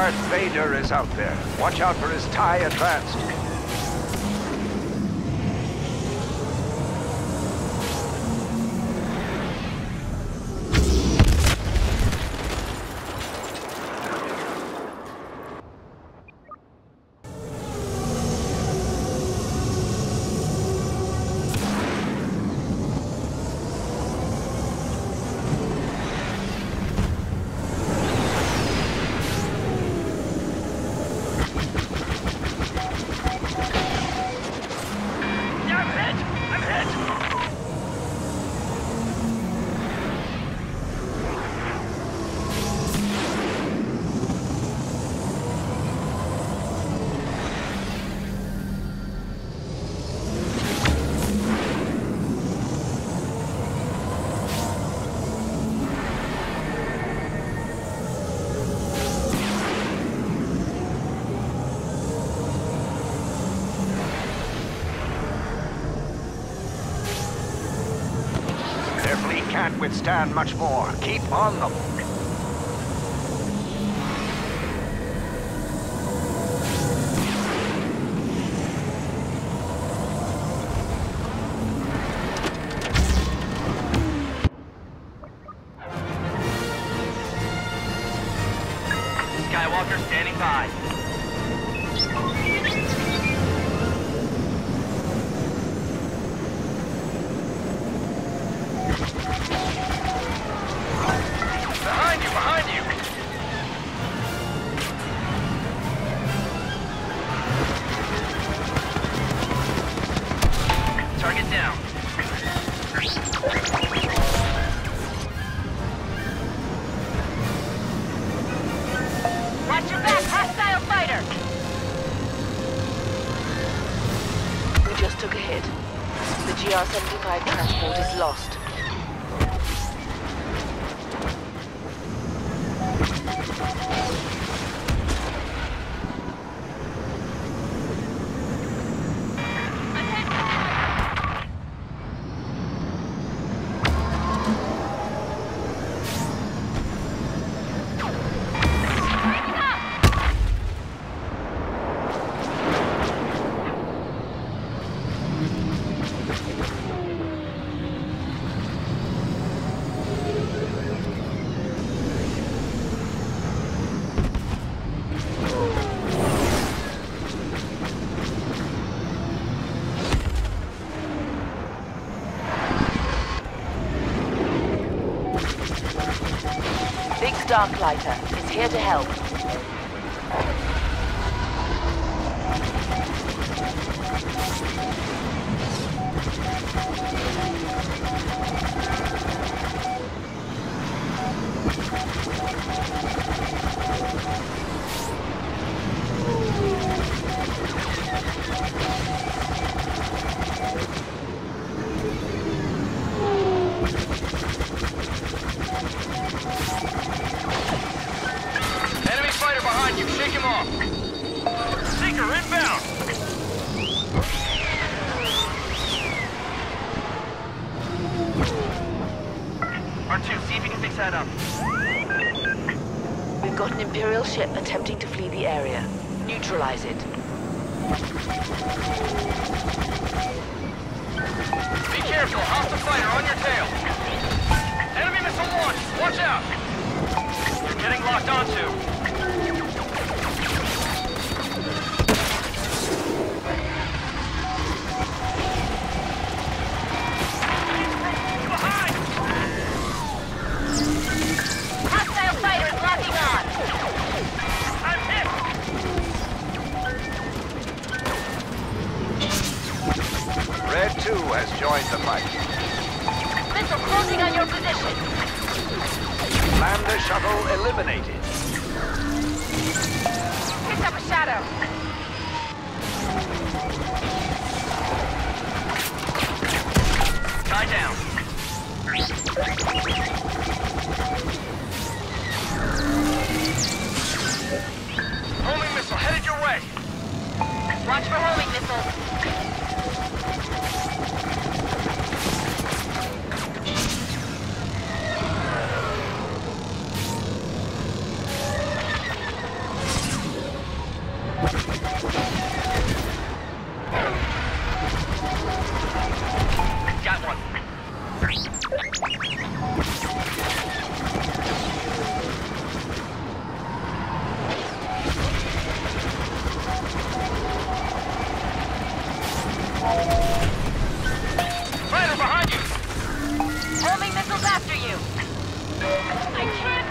Darth Vader is out there. Watch out for his TIE Advanced. Can't withstand much more. Keep on them. Skywalker standing by. Target down. Watch your back, hostile fighter! We just took a hit. The GR-75 transport is lost. Darklighter is here to help. We've got an Imperial ship attempting to flee the area. Neutralize it. Be careful, hostile fighter on your tail. Enemy missile launch, watch out. You're getting locked onto. Red 2 has joined the fight. Missile closing on your position. Lander shuttle eliminated. Picked up a shadow. Tie down. Homing missile headed your way. Watch for homing missiles. Fighter behind you! Homing missiles after you. I can't.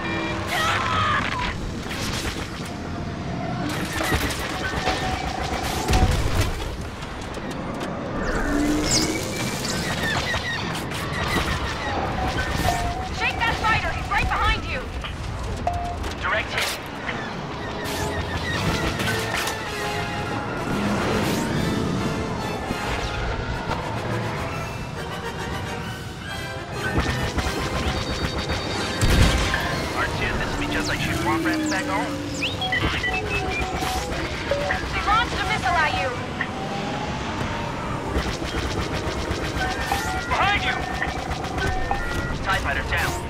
Shake that fighter. He's right behind you. Direct hit. R2, this will be just like shooting swamp rats back home. They launched a missile at you. Behind you! TIE fighter down.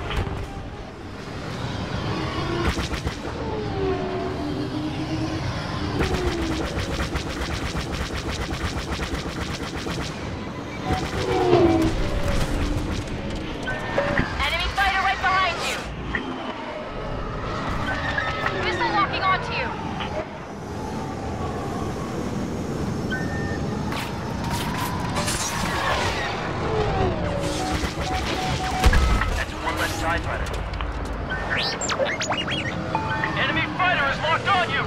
Enemy fighter right behind you. Missile locking onto you. That's one less TIE fighter. Enemy fighter is locked on you!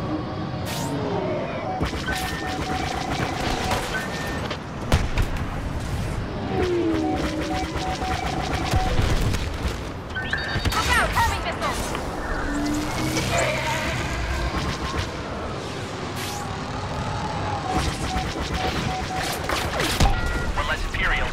Look out, homing missiles. One less Imperial.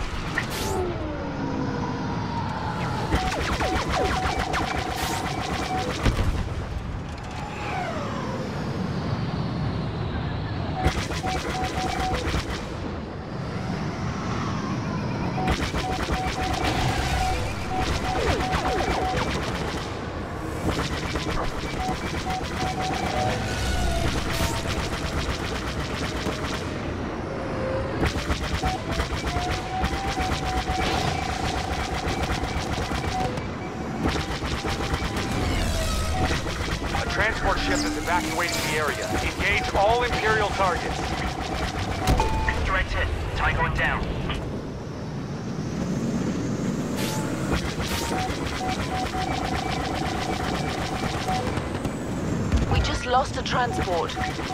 A transport ship is evacuating the area. Engage all Imperial targets. Direct hit. TIE going down. We just lost a transport.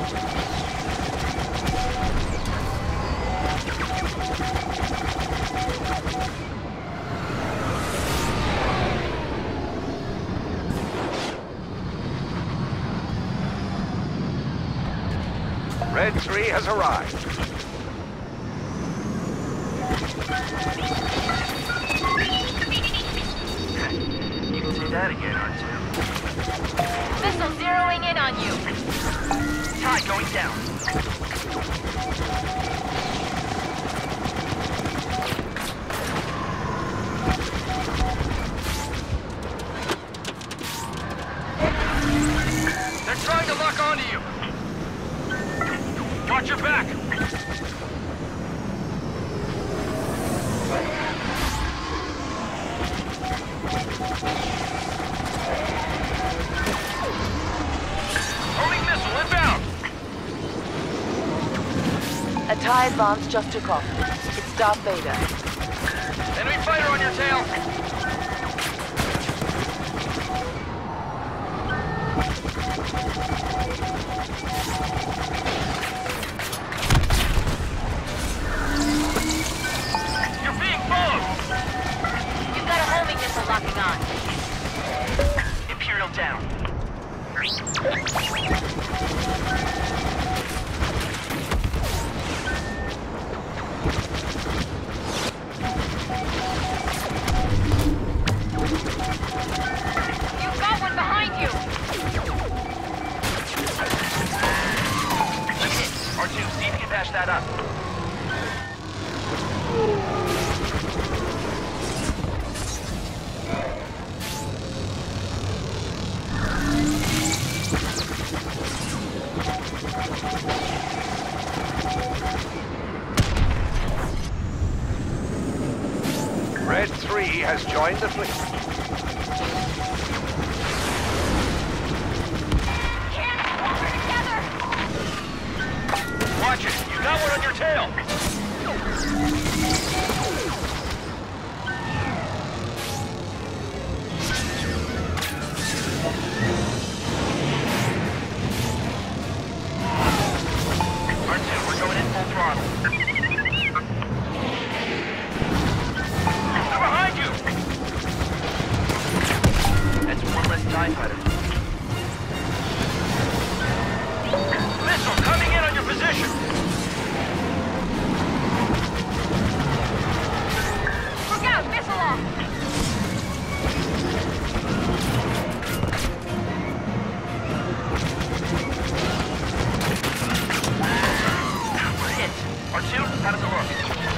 Red 3 has arrived. You can say that again, R2. Missile zeroing in on you. TIE going down. They're trying to lock onto you. Watch your back. Homing missile inbound. A TIE advance just took off. It's Darth Vader. Enemy fighter on your tail. You're being followed. You've got a homing missile locking on. Imperial down. You've got one behind you. R2, see if you can patch that up. Red 3 has joined the fleet. Can't hold her together. Watch it. You got one on your tail. R2, we're going in full throttle. They're behind you! That's one less TIE fighter. Missile coming in on your position! Look out! Missile off! We're hit. R2, how does it look?